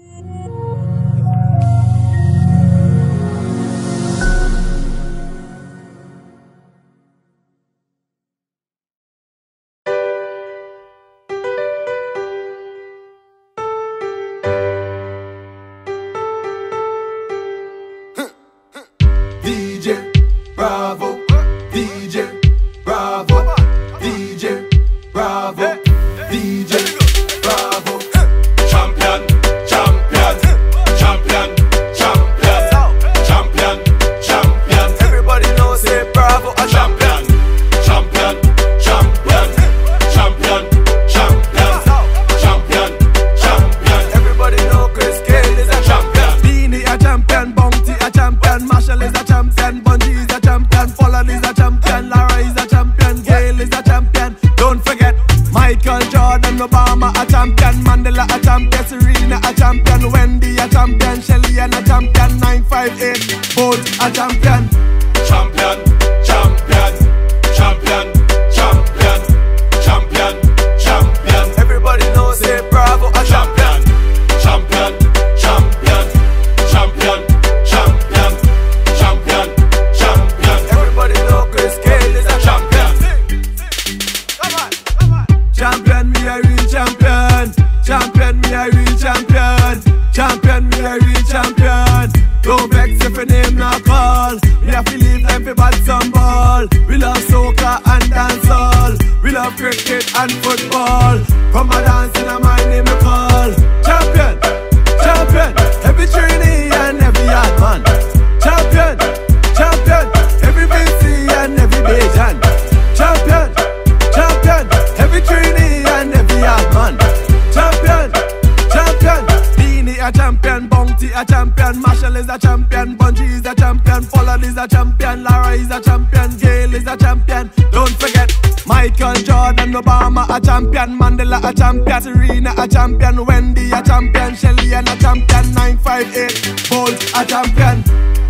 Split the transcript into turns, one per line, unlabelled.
DJ Bravo, DJ Bravo, DJ Bravo, DJ Bravo. Champion, champion, champion, champion, champion, champion. Everybody knows say Bravo a champion. Champion, champion, champion, champion, champion, champion. Everybody know Chris Gayle is a champion. Beanie a champion, Bounty a champion, Marshall is a champion, Bungie is a champion, Pollard is a champion, Lara is a champion, Gayle is a champion. Don't forget Michael Jordan, Obama a champion, Mandela a champion, Serena a champion, Wendy a champion, Shelly and a champion, 958 Bolt a champion. Champion, champion, champion, champion, champion, champion. Everybody knows say Bravo a champion. Champion, champion, champion, champion, champion, champion. Everybody know Chris Gayle is a champion. Come on, come on. Champion, me a real champion. Champion, me a real champion. Champion, me a real champion. Don't vex if your name not call. We have to leave everybody some ball. We love soca and dancehall. We love cricket and football. From a dance in a my name we call. Champion, champion, every trainee and every yard man. Champion, champion, every BC and every Bajan. Champion, champion, every trainee and every yard man. Champion, champion, Beanie a champion, Bounty a champion, Marshall is a champion, Bungie is a champion, Pollard is a champion, Lara is a champion, Gayle is a champion. Don't forget Michael Jordan, Obama a champion, Mandela a champion, Serena a champion, Wendy a champion, Shelly and a champion, 958 Bolt a champion.